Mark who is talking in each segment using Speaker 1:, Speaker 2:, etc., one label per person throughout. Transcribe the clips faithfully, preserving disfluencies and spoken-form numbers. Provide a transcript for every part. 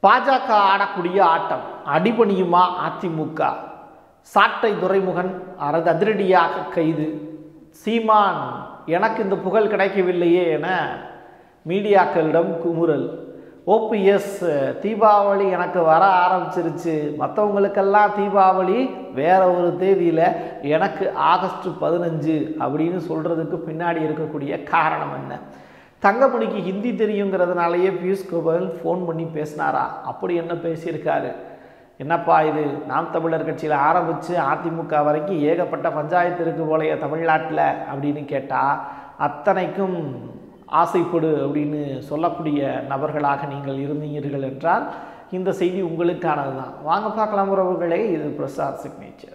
Speaker 1: பாஜக ஆடக்கூடிய ஆட்டம் அடிபணியுமா அதிமுக? சாட்டை துரைமுகன் அரது அதிரடியாக கைது. சீமான் எனக்கு இந்த புகழ் கிடைக்கவில்லையே என மீடியாக்களிடம் குமுறல். ஓபிஎஸ் தீபாவளி எனக்கு வர ஆரம்பிச்சிருச்சு, மற்றவங்களுக்கெல்லாம் தீபாவளி வேற ஒரு தேதியில், எனக்கு ஆகஸ்ட் பதினஞ்சு அப்படின்னு சொல்கிறதுக்கு பின்னாடி இருக்கக்கூடிய காரணம் என்ன? தங்கமணிக்கு ஹிந்தி தெரியுங்கிறதுனாலேயே பியூஷ் கோயல் ஃபோன் பண்ணி பேசினாரா? அப்படி என்ன பேசியிருக்காரு? என்னப்பா இது, நாம் தமிழர் கட்சியில் ஆரம்பித்து அதிமுக வரைக்கும் ஏகப்பட்ட பஞ்சாயத்து இருக்கு போலைய தமிழ்நாட்டில் அப்படின்னு கேட்டால், அத்தனைக்கும் ஆசைப்படு அப்படின்னு சொல்லக்கூடிய நபர்களாக நீங்கள் இருந்தீர்கள் என்றால் இந்த செய்தி உங்களுக்கானது தான். வாங்க பார்க்கலாம் உறவுகளே, இது பிரசாத் சிக்னேச்சர்.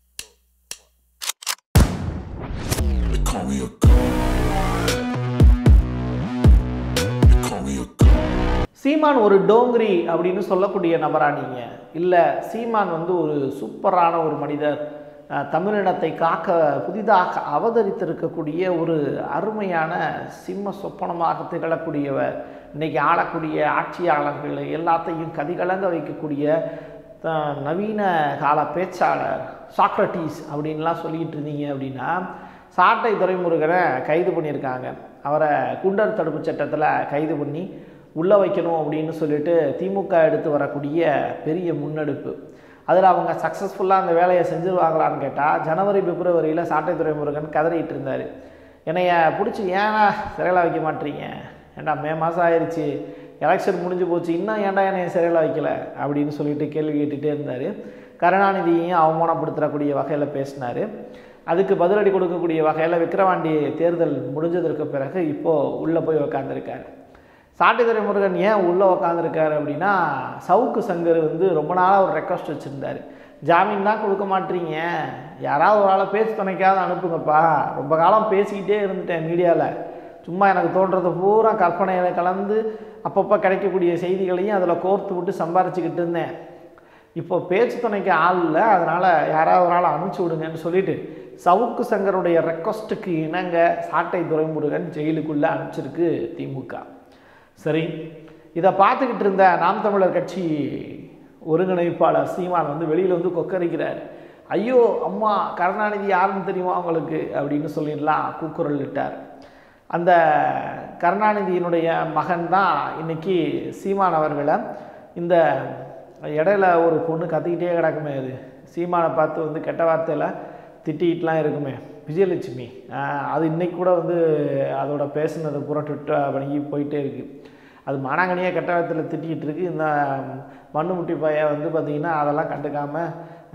Speaker 1: சீமான் ஒரு டோங்கிரி அப்படின்னு சொல்லக்கூடிய நபரா நீங்க? இல்லை, சீமான் வந்து ஒரு சூப்பரான ஒரு மனிதர், தமிழினத்தை காக்க புதிதாக அவதரித்திருக்கக்கூடிய ஒரு அருமையான சிம்ம சொப்பனமாக திகழக்கூடியவர், இன்றைக்கி ஆளக்கூடிய ஆட்சியாளர்கள் எல்லாத்தையும் கதிகலங்க வைக்கக்கூடிய நவீன கால பேச்சாளர் சாக்ரட்டிஸ் அப்படின்லாம் சொல்லிக்கிட்டு இருந்தீங்க அப்படின்னா, சாட்டை துரைமுருகனை கைது பண்ணியிருக்காங்க. அவரை குண்டர் தடுப்பு சட்டத்தில் கைது பண்ணி உள்ளே வைக்கணும் அப்படின்னு சொல்லிட்டு திமுக எடுத்து வரக்கூடிய பெரிய முன்னெடுப்பு. அதில் அவங்க சக்ஸஸ்ஃபுல்லாக அந்த வேலையை செஞ்சுருவாங்களான்னு கேட்டால், ஜனவரி பிப்ரவரியில் சாட்டை துரைமுருகன் கதறிட்டு இருந்தார். என்னைய பிடிச்சி ஏன்னா சிறையில் வைக்க மாட்டீங்க, ஏண்டா மே மாதம் ஆயிடுச்சு, எலெக்ஷன் முடிஞ்சு போச்சு, இன்னும் ஏன்டா என்னைய சிறையில் வைக்கல அப்படின்னு சொல்லிட்டு கேள்வி கேட்டுகிட்டே இருந்தார். கருணாநிதியையும் அவமானப்படுத்தக்கூடிய வகையில் பேசினார். அதுக்கு பதிலடி கொடுக்கக்கூடிய வகையில் விக்கிரவாண்டி தேர்தல் முடிஞ்சதற்கு பிறகு இப்போது உள்ளே போய் உக்காந்துருக்கார். சாட்டை துரைமுருகன் ஏன் உள்ளே உக்காந்துருக்காரு அப்படின்னா, சவுக்கு சங்கர் வந்து ரொம்ப நாளாக ஒரு ரெக்வஸ்ட் வச்சுருந்தார். ஜாமீன் தான் கொடுக்க மாட்டீங்க, யாராவது ஒரு ஆளை பேச்சு துணைக்காவது அனுப்புங்கப்பா, ரொம்ப காலம் பேசிக்கிட்டே இருந்துட்டேன் மீடியாவில், சும்மா எனக்கு தோன்றதை பூரா கற்பனையில் கலந்து அப்பப்போ கிடைக்கக்கூடிய செய்திகளையும் அதில் கோர்த்து விட்டு சம்பாரிச்சுக்கிட்டு இருந்தேன், இப்போ பேச்சு துணைக்கு ஆள் இல்லை, அதனால் யாராவது ஒரு ஆளை அனுப்பிச்சி விடுங்கன்னு சொல்லிட்டு சவுக்கு சங்கருடைய ரெக்வஸ்ட்டுக்கு இணங்க சாட்டை துரைமுருகன் ஜெயிலுக்குள்ளே அனுப்பிச்சிருக்கு திமுக. சரி, இதை பார்த்துக்கிட்டு இருந்த நாம் தமிழர் கட்சி ஒருங்கிணைப்பாளர் சீமான் வந்து வெளியில் வந்து கொக்கரிக்கிறார். ஐயோ அம்மா, கருணாநிதி யாருன்னு தெரியுமா அவங்களுக்கு அப்படின்னு சொல்லிடலாம் கூக்குரல் இட்டார். அந்த கருணாநிதியினுடைய மகன் தான் இன்னைக்கு சீமான் அவர்களை, இந்த இடையில ஒரு பொண்ணு கத்திக்கிட்டே கிடக்குமே, அது சீமானை பார்த்து வந்து கெட்ட வார்த்தையில் திட்டிகிட்டுலாம் இருக்குமே, விஜயலட்சுமி, அது இன்றைக்கி கூட வந்து அதோட பேசுனதை பூரா ட்விட்டர் பண்ணி போயிட்டே இருக்குது. அது மானாங்கனியாக கெட்ட வார்த்தையில் திட்டிகிட்டு இருக்குது. இந்த மண்ணு முட்டி பைய வந்து பார்த்திங்கன்னா அதெல்லாம் கண்டுக்காமல்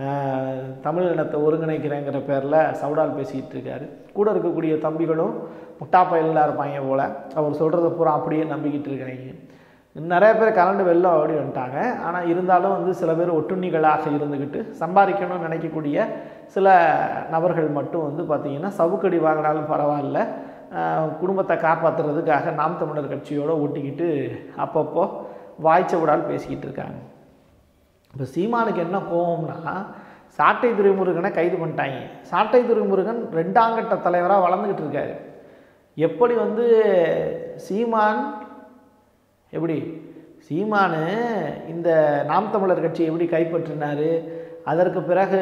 Speaker 1: தமிழ் இனத்தை ஒருங்கிணைக்கிறேங்கிற பேரில் சவுடால் பேசிக்கிட்டு இருக்காரு. கூட இருக்கக்கூடிய தம்பிகளும் முட்டா பயலாக இருப்பாங்க போல், அவர் சொல்கிறத பூரா அப்படியே நம்பிக்கிட்டு இருக்காங்க. நிறைய பேர் கலண்டு வெளில ஓடி வந்துட்டாங்க. ஆனால் இருந்தாலும் வந்து சில பேர் ஒட்டுண்ணிகளாக இருந்துக்கிட்டு சம்பாதிக்கணும்னு நினைக்கக்கூடிய சில நபர்கள் மட்டும் வந்து பார்த்திங்கன்னா சவுக்கடி வாங்கினாலும் பரவாயில்ல, குடும்பத்தை காப்பாற்றுறதுக்காக நாம் தமிழர் கட்சியோடு ஒட்டிக்கிட்டு அப்பப்போ வாய்ச்சவிடால் பேசிக்கிட்டு இருக்காங்க. இப்போ சீமானுக்கு என்ன கோபம்னா, சாட்டை துரைமுருகனை கைது பண்ணிட்டாங்க. சாட்டை துரைமுருகன் ரெண்டாங்கட்ட தலைவராக வளர்ந்துக்கிட்டு இருக்காரு. எப்படி வந்து சீமான் எப்படி சீமானு இந்த நாம் தமிழர் கட்சி எப்படி கைப்பற்றினார், அதற்கு பிறகு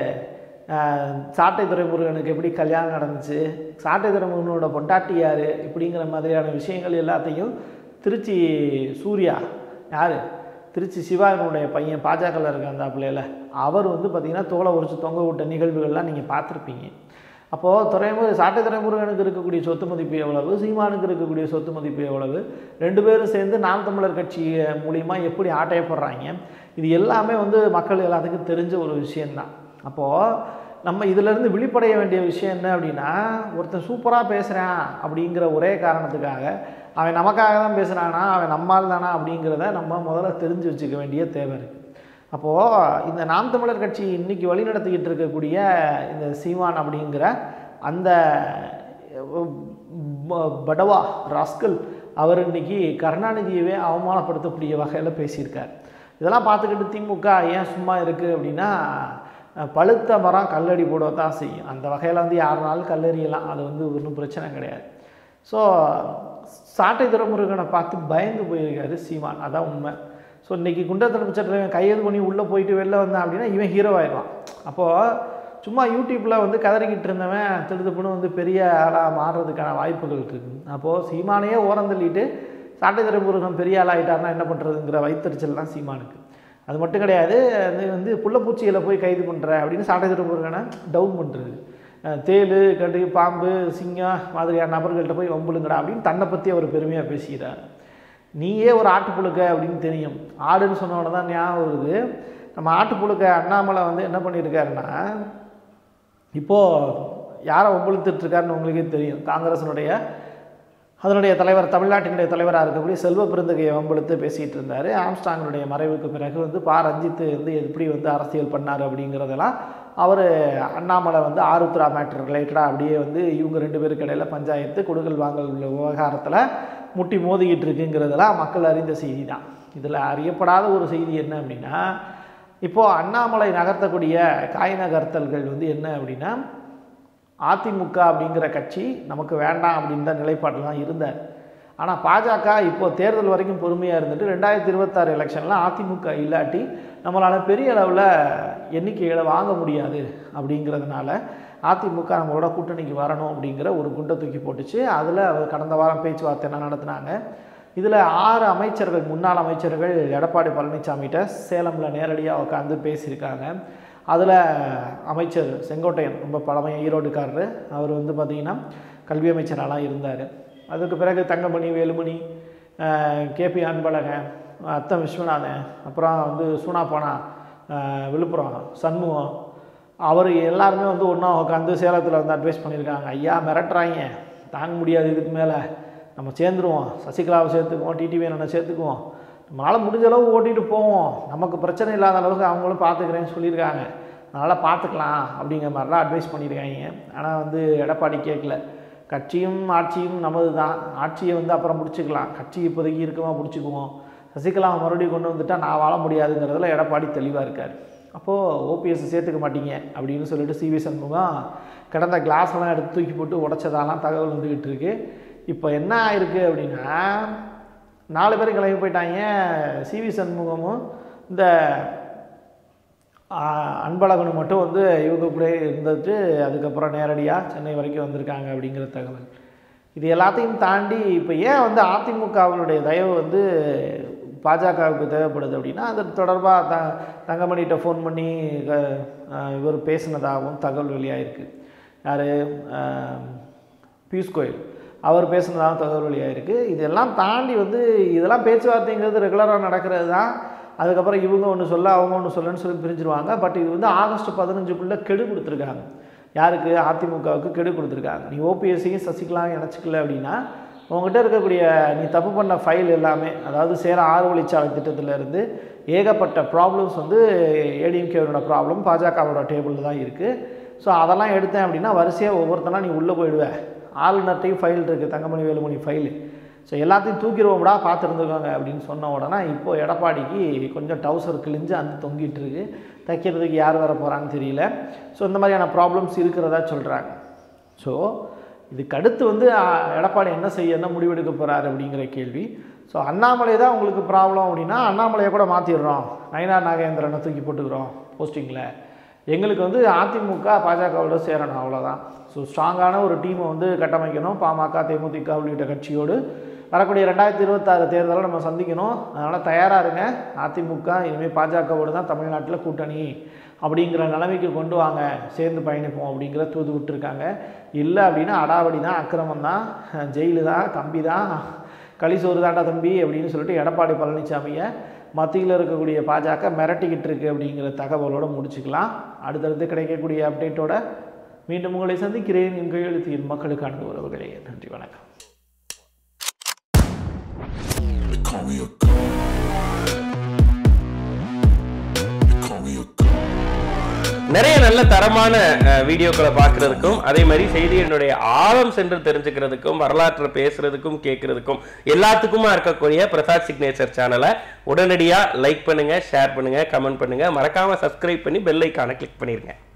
Speaker 1: சாட்டை துரைமுருகனுக்கு எப்படி கல்யாணம் நடந்துச்சு, சாட்டை துரைமுருகனோட பொண்டாட்டி யார், இப்படிங்கிற மாதிரியான விஷயங்கள் எல்லாத்தையும் திருச்சி சூர்யா, யார் திருச்சி சிவாவினுடைய பையன் பாஜகவில் இருக்க அந்த பிள்ளையில், அவர் வந்து பார்த்திங்கன்னா தோலை உரிச்சு தொங்க விட்ட நிகழ்வுகள்லாம் நீங்கள் பார்த்துருப்பீங்க. அப்போது துறைமுரு சாட்டை துரைமுருகனுக்கு இருக்கக்கூடிய சொத்து மதிப்பு எவ்வளவு, சீமானுக்கு இருக்கக்கூடிய சொத்து மதிப்பு எவ்வளவு, ரெண்டு பேரும் சேர்ந்து நாம் தமிழர் கட்சி மூலிமா எப்படி ஆட்டையப்படுறாங்க, இது எல்லாமே வந்து மக்கள் எல்லாத்துக்கும் தெரிஞ்ச ஒரு விஷயந்தான். அப்போது நம்ம இதிலேருந்து விழிப்படைய வேண்டிய விஷயம் என்ன அப்படின்னா, ஒருத்தன் சூப்பராக பேசுகிறான் அப்படிங்கிற ஒரே காரணத்துக்காக அவன் நமக்காக தான் பேசுகிறானா, அவன் நம்மால் தானா அப்படிங்கிறத நம்ம முதல்ல தெரிஞ்சு வச்சுக்க வேண்டிய தேவை இருக்குது. அப்போது இந்த நாம் தமிழர் கட்சி இன்றைக்கி வழி நடத்திக்கிட்டு இருக்கக்கூடிய இந்த சீமான் அப்படிங்கிற அந்த படவா ராஸ்கல் அவர் இன்றைக்கி கருணாநிதியவே அவமானப்படுத்தக்கூடிய வகையில் பேசியிருக்கார். இதெல்லாம் பார்த்துக்கிட்டு திமுக ஏன் சும்மா இருக்குது அப்படின்னா, பழுத்த மரம் கல்லடி போட தான் செய்யும். அந்த வகையில் வந்து யாருனாலும் கல்லறியலாம், அது வந்து ஒன்றும் பிரச்சனை கிடையாது. ஸோ சாட்டை துரைமுருகனை பார்த்து பயந்து போயிருக்காரு சீமான், அதான் உண்மை. ஸோ இன்றைக்கி குண்டத்தடுப்பு சட்டத்தில் கையெழு பண்ணி உள்ளே போயிட்டு வெளில வந்தான் அப்படின்னா இவன் ஹீரோ ஆயிடுவான். அப்போது சும்மா யூடியூப்பில் வந்து கதறிக்கிட்டு இருந்தவன் திருதுப்புன்னு வந்து பெரிய ஆளாக மாறுறதுக்கான வாய்ப்புகள் இருக்குது. அப்போது சீமானையே ஓரம் தள்ளிட்டு சாட்டை துரைமுருகன் பெரிய ஆளாகிட்டார்னா என்ன பண்ணுறதுங்கிற வைத்தறிச்சல் தான் சீமானுக்கு. அது மட்டும் கிடையாது, அது வந்து புள்ளப்பூச்சிகளை போய் கைது பண்ணுற அப்படின்னு சாட்டை துரைமுருகனை டவுன் பண்ணுறது. தேள் கடு பாம்பு சிங்கம் மாதிரியான நபர்கள்ட்ட போய் வம்புலுங்கடா அப்படின்னு தன்னை பற்றி அவர் பெருமையாக பேசுகிறார். நீயே ஒரு ஆட்டுப்புழுக்க அப்படின்னு தெரியும். ஆடுன்னு சொன்னோட தான் ஞாபகம் வருது. நம்ம ஆட்டுப்புழுக்க அண்ணாமலை வந்து என்ன பண்ணியிருக்காருன்னா, இப்போது யாரை வம்புழுத்துட்ருக்காருன்னு உங்களுக்கே தெரியும். காங்கிரஸினுடைய அதனுடைய தலைவர், தமிழ்நாட்டினுடைய தலைவராக இருக்கக்கூடிய செல்வ பெருந்தகையை வம்பெடுத்து பேசிகிட்டு இருந்தார். ஆம்ஸ்டாங்கினுடைய மறைவுக்கு பிறகு வந்து பா ரஞ்சித் வந்து எப்படி வந்து அரசியல் பண்ணார் அப்படிங்கிறதெல்லாம் அவர் அண்ணாமலை வந்து ஆருத்ரா மேட்டர் ரிலேட்டடாக அப்படியே வந்து இவங்க ரெண்டு பேருக்கு இடையில் பஞ்சாயத்து கொடுக்கல் வாங்கல் விவகாரத்தில் முட்டி மோதிக்கிட்டு இருக்குங்கிறதெல்லாம் மக்கள் அறிந்த செய்தி தான். இதில் அறியப்படாத ஒரு செய்தி என்ன அப்படின்னா, இப்போது அண்ணாமலை நகர்த்தக்கூடிய காய் நகர்த்தல்கள் வந்து என்ன அப்படின்னா, அதிமுக அப்படிங்கிற கட்சி நமக்கு வேண்டாம் அப்படின்ற நிலைப்பாட்டில் தான் இருந்தார். ஆனால் பாஜக இப்போது தேர்தல் வரைக்கும் பொறுமையாக இருந்துட்டு ரெண்டாயிரத்தி இருபத்தாறு எலெக்ஷனில் அதிமுக இல்லாட்டி நம்மளால் பெரிய அளவில் எண்ணிக்கைகளை வாங்க முடியாது அப்படிங்கிறதுனால அதிமுக நம்மளோட கூட்டணிக்கு வரணும் அப்படிங்கிற ஒரு குண்டை தூக்கி போட்டுச்சு. அதில் கடந்த வாரம் பேச்சுவார்த்தை என்ன நடத்தினாங்க. இதில் ஆறு அமைச்சர்கள், முன்னாள் அமைச்சர்கள் எடப்பாடி பழனிசாமிகிட்ட சேலமில் நேரடியாக உட்காந்து பேசியிருக்காங்க. அதில் அமைச்சர் செங்கோட்டையன், ரொம்ப பழமைய ஈரோடுக்காரர், அவர் வந்து பார்த்திங்கன்னா கல்வி அமைச்சராலாம் இருந்தார். அதுக்கு பிறகு தங்கமணி, வேலுமணி, கேபி அன்பழகன், அத்தம் விஸ்வநாதன், அப்புறம் வந்து சூனாப்பானா, விழுப்புரம் சண்முகம், அவர் எல்லாருமே வந்து ஒன்றா உட்காந்து சேலத்தில் வந்து அட்வைஸ் பண்ணியிருக்காங்க. ஐயா மிரட்டுறாங்க, தாங்க முடியாது, இதுக்கு மேலே நம்ம சேர்ந்துருவோம், சசிகலாவை சேர்த்துக்குவோம், டிடிவி என்ன சேர்த்துக்குவோம், நம்மளால் முடிஞ்ச அளவு ஓட்டிகிட்டு போவோம், நமக்கு பிரச்சனை இல்லாத அளவுக்கு அவங்களும் பார்த்துக்கிறேன்னு சொல்லியிருக்காங்க, அதனால் பார்த்துக்கலாம் அப்படிங்கிற மாதிரிலாம் அட்வைஸ் பண்ணியிருக்காங்க. ஆனால் வந்து எடப்பாடி கேட்கல. கட்சியும் ஆட்சியும் நமது தான், ஆட்சியை வந்து அப்புறம் பிடிச்சிக்கலாம், கட்சி இப்போதைக்கு இருக்கமா பிடிச்சிக்குவோம், சசிகலாவை மறுபடியும் கொண்டு வந்துட்டால் நான் வாழ முடியாதுங்கிறதுல எடப்பாடி தெளிவாக இருக்கார். அப்போது ஓபிஎஸ் சேர்த்துக்க மாட்டீங்க அப்படின்னு சொல்லிட்டு சிவி சண்முகம் கிடந்த கிளாஸ்லாம் எடுத்து தூக்கி போட்டு உடச்சதாலாம் தகவல் வந்துக்கிட்டு இருக்கு. இப்போ என்ன ஆயிருக்கு அப்படின்னா, நாலு பேர் கிளம்பி போயிட்டாங்க. சிவி சண்முகமும் இந்த அன்பழகனும் மட்டும் வந்து இவங்க கூட இருந்துட்டு அதுக்கப்புறம் நேரடியாக சென்னை வரைக்கும் வந்திருக்காங்க அப்படிங்கிற தகவல். இது எல்லாத்தையும் தாண்டி இப்போ ஏன் வந்து அதிமுகவினுடைய தயவு வந்து பாஜகவுக்கு தேவைப்படுது அப்படின்னா, அது தொடர்பாக த தங்கமணிகிட்ட ஃபோன் பண்ணி இவர் பேசினதாகவும் தகவல் வெளியாகிருக்கு. யார், பியூஷ் கோயல் அவர் பேசுனதாகவும் தகவல் வெளியாகிருக்கு. இதெல்லாம் தாண்டி வந்து இதெல்லாம் பேச்சுவார்த்தைங்கிறது ரெகுலராக நடக்கிறது தான். அதுக்கப்புறம் இவங்க ஒன்று சொல்ல அவங்க ஒன்று சொல்லன்னு சொல்லி பிரிஞ்சிருவாங்க. பட் இது வந்து ஆகஸ்ட் பதினஞ்சுக்குள்ளே கெடு கொடுத்துருக்காங்க. யாருக்கு, அதிமுகவுக்கு கெடு கொடுத்துருக்காங்க. நீ ஓபிஎஸ்சியும் சசிகலாவும் இணைச்சிக்கல அப்படின்னா உங்கள்கிட்ட இருக்கக்கூடிய நீ தப்பு பண்ண ஃபைல் எல்லாமே, அதாவது சேலம் ஆறு வழிச்சாலை திட்டத்திலேருந்து ஏகப்பட்ட ப்ராப்ளம்ஸ் வந்து ஏடிஎம்கேவோட ப்ராப்ளம் பாஜகவோட டேபிளில் தான் இருக்குது. ஸோ அதெல்லாம் எடுத்தேன் அப்படின்னா வரிசையாக ஒவ்வொருத்தனா நீ உள்ளே போயிடுவேன். ஆளுநர்ட்டையும் ஃபைல் இருக்குது, தங்கமணி வேலுமணி ஃபைலு. ஸோ எல்லாத்தையும் தூக்கிடுவோம்டா பார்த்துருந்துருக்காங்க அப்படின்னு சொன்ன உடனே இப்போது எடப்பாடிக்கு கொஞ்சம் டவுசர் கிழிஞ்சு அந்த தொங்கிட்டு இருக்கு. தைக்கிறதுக்கு யார் வர போகிறான்னு தெரியல. ஸோ இந்த மாதிரியான ப்ராப்ளம்ஸ் இருக்கிறதா சொல்கிறாங்க. ஸோ இதுக்கு அடுத்து வந்து எடப்பாடி என்ன செய்ய என்ன முடிவெடுக்க போகிறாரு அப்படிங்கிற கேள்வி. ஸோ அண்ணாமலை தான் உங்களுக்கு ப்ராப்ளம் அப்படின்னா அண்ணாமலையை கூட மாற்றிடுறோம், நயினார் நாகேந்திரனை தூக்கி போட்டுக்கிறோம் போஸ்டிங்கில், எங்களுக்கு வந்து அதிமுக பாஜகவோட சேரணும், அவ்வளோதான். ஸோ ஸ்ட்ராங்கான ஒரு டீமை வந்து கட்டமைக்கணும். பாமக, தேமுதிக உள்ளிட்ட கட்சியோடு வரக்கூடிய ரெண்டாயிரத்தி இருபத்தாறு தேர்தலை நம்ம சந்திக்கணும். அதனால் தயாராக இருங்க. அதிமுக இனிமேல் பாஜகவோடு தான் தமிழ்நாட்டில் கூட்டணி அப்படிங்கிற நிலைமைக்கு கொண்டு வாங்க, சேர்ந்து பயணிப்போம் அப்படிங்கிற தூது விட்டுருக்காங்க. இல்லை அப்படின்னா அடாவடி தான், அக்கிரமம் தான், ஜெயிலு தான், தம்பி தான், களிசோறு தாண்டா தம்பி அப்படின்னு சொல்லிட்டு எடப்பாடி பழனிசாமியை மத்தியில் இருக்கக்கூடிய பாஜக மிரட்டிக்கிட்டு இருக்கு அப்படிங்கிற தகவலோடு முடிச்சுக்கலாம். அடுத்தடுத்து கிடைக்கக்கூடிய அப்டேட்டோட மீண்டும் உங்களை சந்திக்கிறேன். என் கையெழுத்தின் மக்களுக்கான உறவுகளே, நன்றி, வணக்கம்.
Speaker 2: நிறைய நல்ல தரமான வீடியோக்களை பார்க்கறதுக்கும் அதே மாதிரி செய்தியினுடைய ஆழம் சென்று தெரிஞ்சுக்கிறதுக்கும் வரலாற்றை பேசுறதுக்கும் கேட்கறதுக்கும் எல்லாத்துக்குமா இருக்கக்கூடிய பிரசாத் சிக்னேச்சர் சேனலை உடனடியாக லைக் பண்ணுங்க, ஷேர் பண்ணுங்க, கமெண்ட் பண்ணுங்க, மறக்காம சப்ஸ்கிரைப் பண்ணி பெல் ஐக்கானை கிளிக் பண்ணிருங்க.